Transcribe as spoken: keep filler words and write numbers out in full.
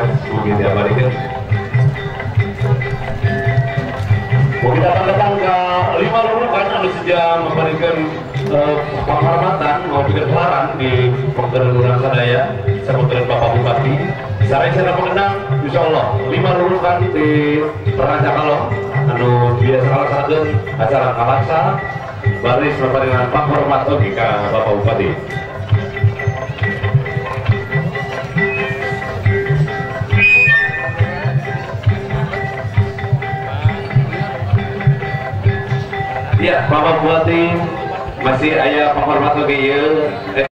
mungkin tiap hari kan. Mungkin datang datang ke lima lulukan anu saja memberikan uh, penghormatan maupun gelaran di Penggerak Sadaya sebutkan Bapak Bupati. Saya secara mengenang, insya Allah lima lulukan di Raja Kalong anu biasa laksanakan acara kalaksa baris dengan Pak Hormat Logika Bapak Bupati. Ya, Bapak Bupati masih ayah Pak Hormat Logika.